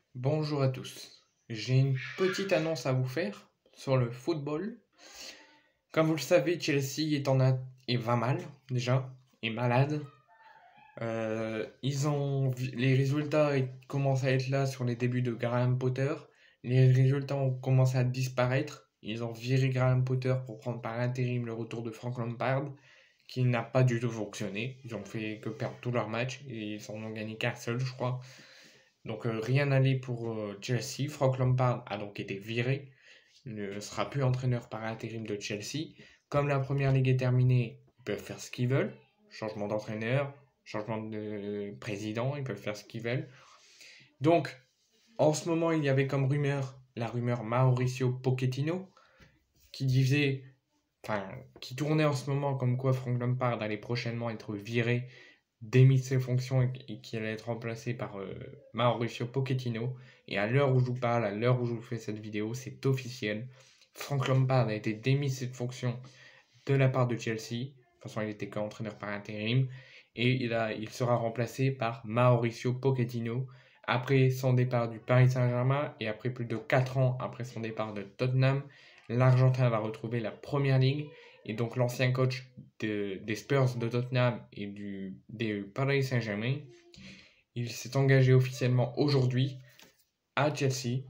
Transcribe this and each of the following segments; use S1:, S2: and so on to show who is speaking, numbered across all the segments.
S1: Bonjour à tous. J'ai une petite annonce à vous faire sur le football. Comme vous le savez, Chelsea et va mal déjà, est malade. Les résultats commencent à être là sur les débuts de Graham Potter. Les résultats ont commencé à disparaître. Ils ont viré Graham Potter pour prendre par intérim le retour de Frank Lampard, qui n'a pas du tout fonctionné. Ils ont fait que perdre tous leurs matchs et ils en ont gagné qu'un seul, je crois. Donc rien n'allait pour Chelsea. Frank Lampard a donc été viré. Il ne sera plus entraîneur par intérim de Chelsea. Comme la première ligue est terminée, ils peuvent faire ce qu'ils veulent. Changement d'entraîneur, changement de président, ils peuvent faire ce qu'ils veulent. Donc, en ce moment, il y avait comme rumeur la rumeur Mauricio Pochettino qui disait, qui tournait en ce moment comme quoi Frank Lampard allait prochainement être viré, démis de ses fonctions et qui allait être remplacé par Mauricio Pochettino. Et à l'heure où je vous parle, à l'heure où je vous fais cette vidéo, c'est officiel. Frank Lampard a été démis de ses fonctions de la part de Chelsea. De toute façon, il était qu'entraîneur par intérim. Et il sera remplacé par Mauricio Pochettino après son départ du Paris Saint-Germain et après plus de 4 ans après son départ de Tottenham. L'Argentin va retrouver la Première Ligue et donc l'ancien coach des Spurs de Tottenham et des Paris Saint-Germain, il s'est engagé officiellement aujourd'hui à Chelsea.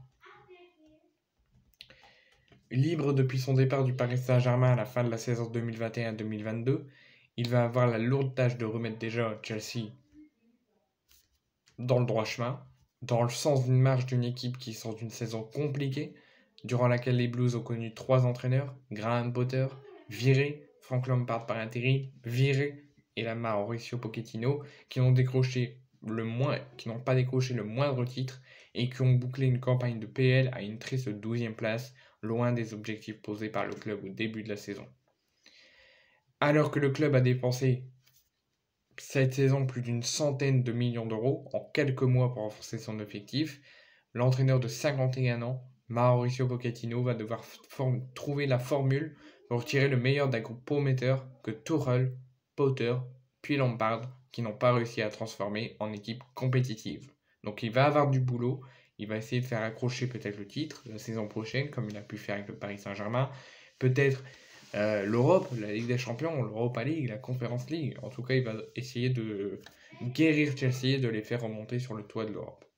S1: Libre depuis son départ du Paris Saint-Germain à la fin de la saison 2021-2022, il va avoir la lourde tâche de remettre déjà Chelsea dans le droit chemin, dans le sens d'une marche d'une équipe qui sort d'une saison compliquée, durant laquelle les Blues ont connu 3 entraîneurs, Graham Potter, viré, Frank Lampard par intérim, viré, et la Mauricio Pochettino, qui n'ont pas décroché le moindre titre et qui ont bouclé une campagne de PL à une triste 12e place, loin des objectifs posés par le club au début de la saison. Alors que le club a dépensé cette saison plus d'une centaine de millions d'euros en quelques mois pour renforcer son effectif, l'entraîneur de 51 ans, Mauricio Pochettino, va devoir trouver la formule pour tirer le meilleur d'un groupe prometteur que Tuchel, Potter, puis Lampard, qui n'ont pas réussi à transformer en équipe compétitive. Donc il va avoir du boulot, il va essayer de faire accrocher peut-être le titre la saison prochaine, comme il a pu faire avec le Paris Saint-Germain, peut-être l'Europe, la Ligue des Champions, l'Europa League, la Conference League. En tout cas, il va essayer de guérir Chelsea et de les faire remonter sur le toit de l'Europe.